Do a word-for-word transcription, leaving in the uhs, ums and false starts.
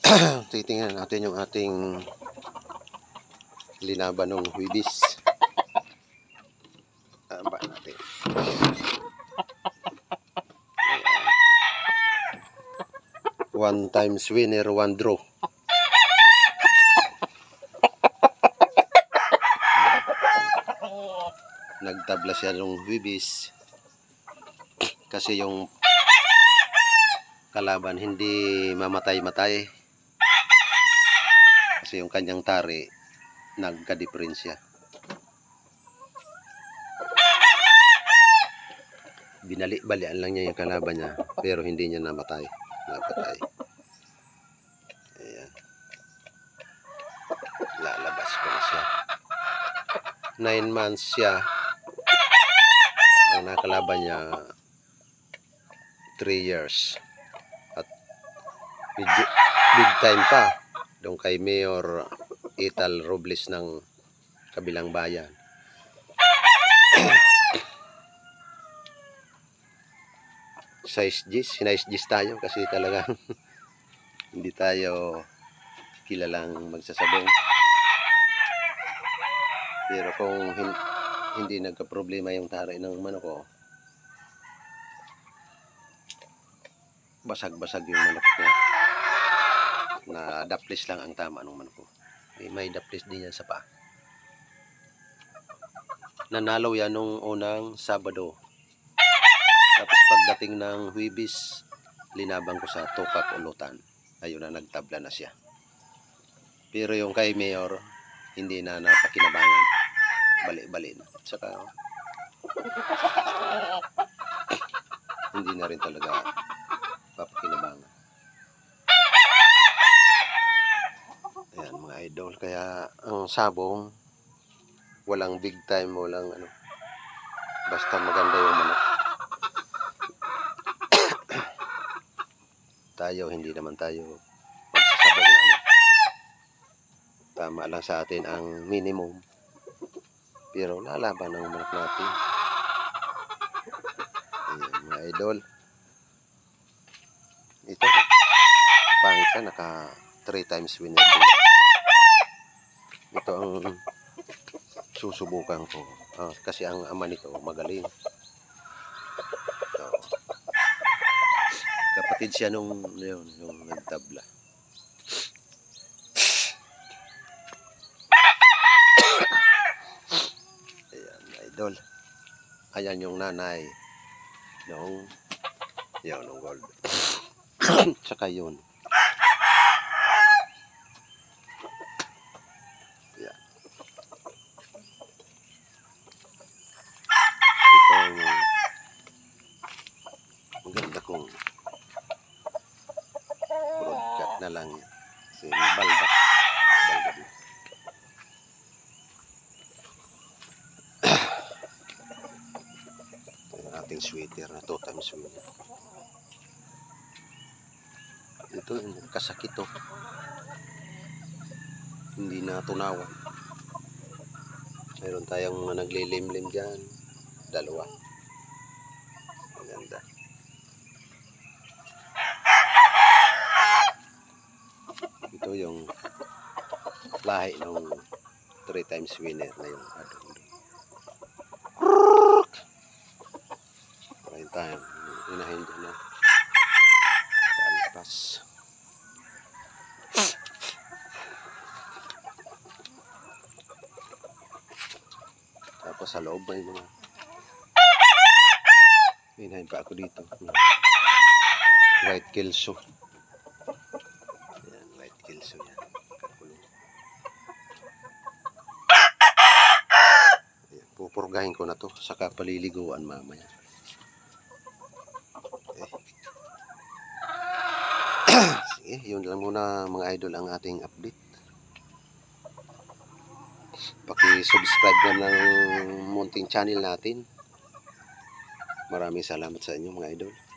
Titingnan natin yung ating linaban ng Huibis. Aba natin. One times winner, one draw. Nagtabla siya ng Huibis kasi yung kalaban hindi mamatay-matay kasi yung kanyang tari nagka-diferensya. Binali-balian lang niya yung kalaban niya pero hindi niya namatay, napatay. Ayan. Lalabas ko na siya. Nine months siya. Ang nakalaban niya three years. At medyo big time pa doon kay Mayor Ital Robles ng kabilang bayan. Size G's, sinaize G's tayo kasi talagang hindi tayo kilalang magsasabong. Pero kung hin hindi nagka-problema yung tari ng manok ko, basag-basag yung manok niya. Na daplis lang ang tama ng manok ko. May, may daplis din yan sa paa. Nanalo yan nung unang Sabado. Tapos pagdating ng Huibis, linabang ko sa Tukak Ulutan. Ayun na, nagtabla na siya. Pero yung kay Mayor, hindi na napakinabangan. Bali-bali na. At saka, hindi na rin talaga papakinabangan. Ayan mga idol. Kaya ang sabong, walang big time, walang ano. Basta maganda yung manok. Tayo, hindi naman tayo magsasabog na ano. Tama lang sa atin ang minimum. Pero lalaban ang manok natin. Ayan mga idol. Ito, pangit ka, naka three times winner din. Ito ang susubukan ko. Ah, kasi ang ama nito magaling. Ito. Kapatid siya nung yun, yung nagtabla. Ayan, idol. Ayan yung nanay nung yun, nung gold. Tsaka yun. Ayan. Ito yung maganda kong broadcast na lang yan. Kasi balda. Balda din. Ating sweater na two times winner. Ito yung kasakit to. Hindi na tunawan. Mayroon tayong mga naglilimlim dyan. Dalawa. Maganda. Ito yung lahi ng three times winner na yung adong. Ayun tayo. Inahin dyan na. Kalpas. Tapos sa loob may mga inahin pa ako dito. White Kelso. Ayan, White Kelso yan. Ayan, pupurgahin ko na to. Saka paliliguan mamaya. Sige, yun lang muna mga idol ang ating update. Paki-subscribe na ng munting channel natin. Maraming salamat sa inyo mga idol.